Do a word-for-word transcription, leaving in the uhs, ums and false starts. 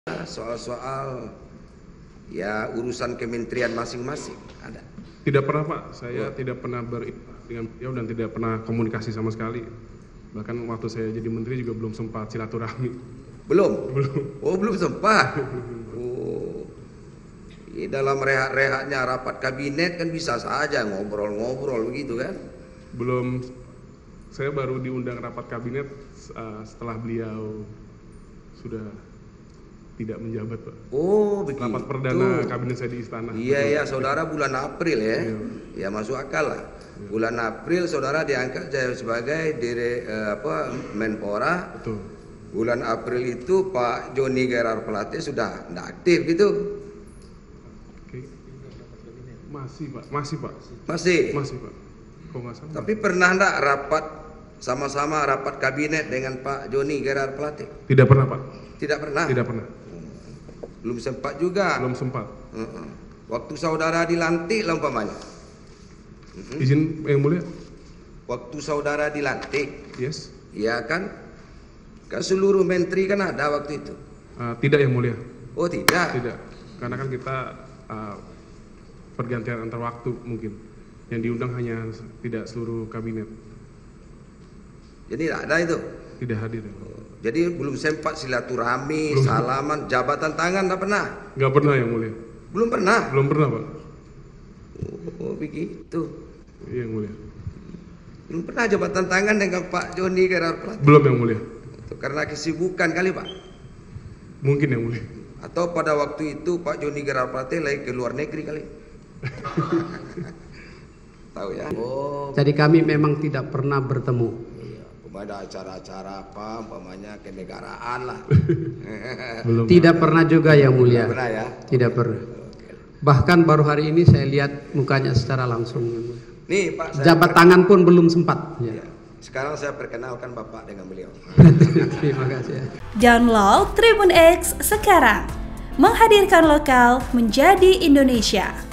Soal-soal ya urusan kementerian masing-masing ada. Tidak pernah Pak, saya oh. tidak pernah berinteraksi dengan beliau dan tidak pernah komunikasi sama sekali. Bahkan waktu saya jadi menteri juga belum sempat silaturahmi. Belum? Belum. Oh belum sempat? Oh, di dalam rehat-rehatnya rapat kabinet kan bisa saja ngobrol-ngobrol begitu kan? Belum, saya baru diundang rapat kabinet uh, setelah beliau sudah tidak menjabat Pak. Oh begitu. Rapat perdana kabinet saya di istana. Iya ya saudara bulan April ya. Iya. Ya masuk akal lah. Iya. Bulan April saudara diangkat sebagai dire, eh, apa Menpora. Betul. Bulan April itu Pak Joni Gerard Plate sudah tidak aktif gitu. Oke. Masih Pak, masih Pak. Masih. Masih Pak. Kok nggak salah. Tapi pernah enggak rapat sama-sama rapat kabinet dengan Pak Joni Gerard Plate? Tidak pernah Pak. Tidak pernah. Tidak pernah. Belum sempat juga. Belum sempat. Uh-uh. Waktu saudara dilantik lah umpamanya. Uh-uh. Izin yang mulia. Waktu saudara dilantik. Yes. Iya kan? Kan seluruh menteri kan ada waktu itu. Uh, tidak yang mulia. Oh tidak. Tidak. Karena kan kita uh, pergantian antar waktu mungkin. Yang diundang hanya tidak seluruh kabinet. Jadi tidak ada itu. Tidak hadir. Ya. Jadi belum sempat silaturahmi, belum. Salaman, jabatan tangan tak pernah? Nggak pernah yang mulia. Belum pernah? Belum pernah Pak. Oh begitu. Iya yang mulia. Belum pernah jabatan tangan dengan Pak Joni Gerard Plate? Belum yang mulia. Itu karena kesibukan kali Pak? Mungkin yang mulia. Atau pada waktu itu Pak Joni Gerard Plate lagi ke luar negeri kali? Tahu ya? Oh. Jadi kami memang tidak pernah bertemu. Ada acara-acara apa, umpamanya kenegaraan lah. Belum. Tidak pernah juga yang mulia. Tidak pernah ya? Tidak pernah. Bahkan baru hari ini saya lihat mukanya secara langsung. Nih Pak. Jabat tangan pun belum sempat. Ya. Sekarang saya perkenalkan Bapak dengan beliau. Terima kasih. Ya. Download Tribun X sekarang. Menghadirkan lokal menjadi Indonesia.